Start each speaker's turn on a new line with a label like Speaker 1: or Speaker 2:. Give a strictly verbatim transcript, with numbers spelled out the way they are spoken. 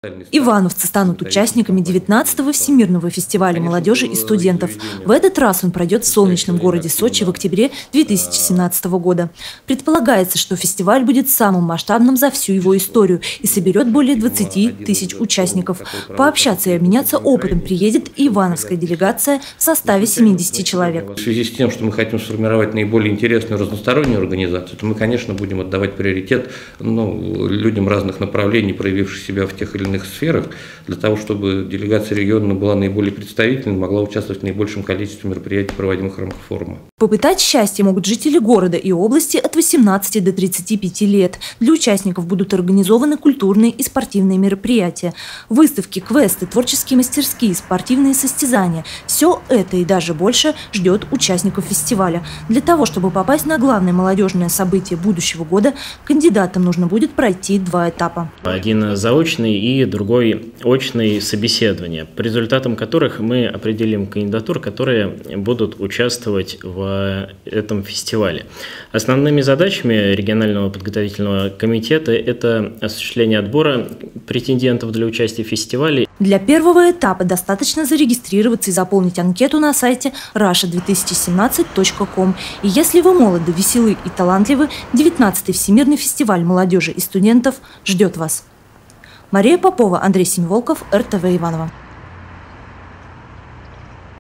Speaker 1: Ивановцы станут участниками девятнадцатого Всемирного фестиваля молодежи и студентов. В этот раз он пройдет в солнечном городе Сочи в октябре две тысячи семнадцатого года. Предполагается, что фестиваль будет самым масштабным за всю его историю и соберет более двадцати тысяч участников. Пообщаться и обменяться опытом приедет и ивановская делегация в составе семидесяти человек.
Speaker 2: В связи с тем, что мы хотим сформировать наиболее интересную разностороннюю организацию, то мы, конечно, будем отдавать приоритет ну, людям разных направлений, проявивших себя в тех или иных сферах, для того, чтобы делегация региона была наиболее представительной, могла участвовать в наибольшем количестве мероприятий, проводимых в рамках форума.
Speaker 1: Попытать счастье могут жители города и области от восемнадцати до тридцати пяти лет. Для участников будут организованы культурные и спортивные мероприятия. Выставки, квесты, творческие мастерские, спортивные состязания. Все это и даже больше ждет участников фестиваля. Для того, чтобы попасть на главное молодежное событие будущего года, кандидатам нужно будет пройти два этапа.
Speaker 3: Один заочный и другой очный собеседования, по результатам которых мы определим кандидатур, которые будут участвовать в этом фестивале. Основными задачами регионального подготовительного комитета это осуществление отбора претендентов для участия в фестивале.
Speaker 1: Для первого этапа достаточно зарегистрироваться и заполнить анкету на сайте раша две тысячи семнадцать точка ком. И если вы молоды, веселы и талантливы, девятнадцатый Всемирный фестиваль молодежи и студентов ждет вас. Мария Попова, Андрей Семиволков, эр тэ вэ Иваново.